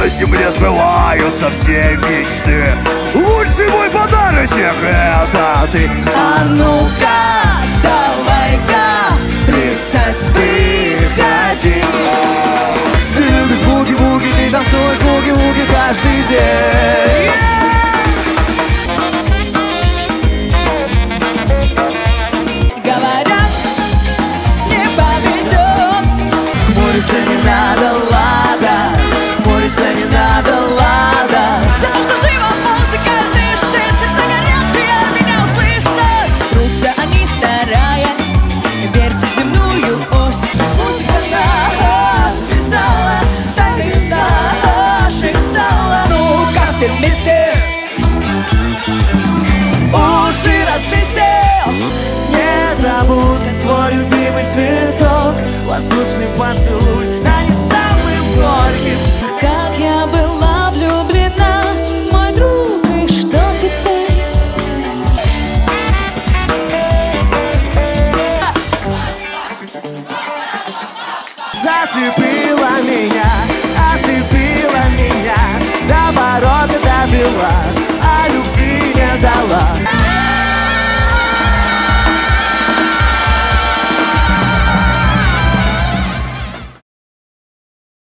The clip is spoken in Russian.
на земле сбываются все мечты. Лучший мой подарочек — это ты. А ну-ка, давай-ка плясать приходи. Ты любишь буги-буги, ты танцуешь буги-буги каждый день. Говорят, не повезет. Хмуриться не надо, лада. Хмуриться не надо, лада. За то, что жива музыка дышит, сердца горячие меня услышат. Трутся они, стараясь вертеть земную ось. Музыка нас связала, тайною наших стала. Ну-ка все вместе уши развести. Незабудка твой любимый цветок. Воздушный поцелуй станет самым горьким. Как я была влюблена, мой друг, и что теперь? Зацепила меня